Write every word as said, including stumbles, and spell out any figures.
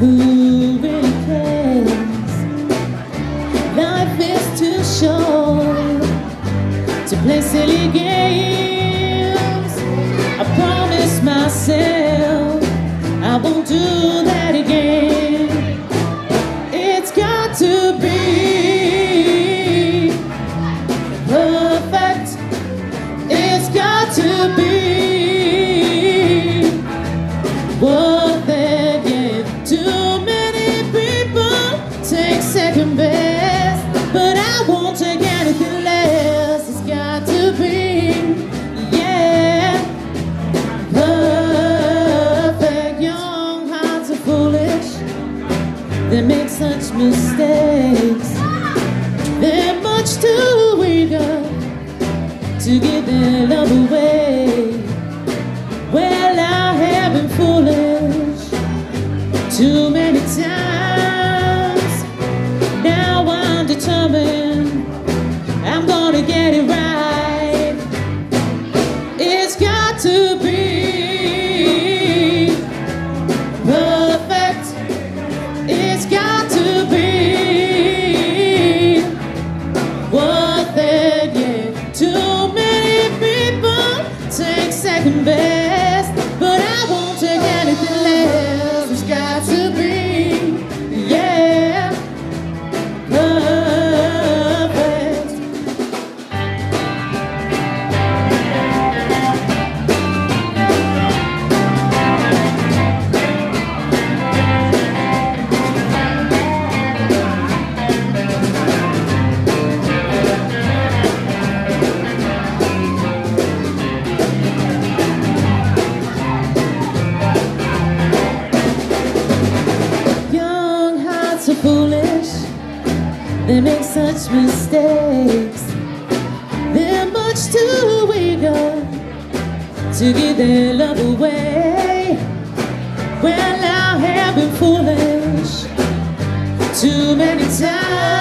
Who really cares? Life is too short to play silly games. I promised myself I won't do that again. It's got to be perfect. It's got to be worth it, yeah. Too many people take second best, but I won't take anything less. It's got to be, yeah, perfect. Young hearts are foolish, they make such mistakes. They're much too eager to give their love away. Well, I have been foolish too many times. Now I'm determined I'm gonna get it right. It's got to be perfect. It's got to be worth it, yeah. Too many people take second best, but I won't take anything less. It's got to be, yeah, perfect. Young hearts are foolish, they make such mistakes. They're much too eager to give their love away. Well, I have been foolish too many times.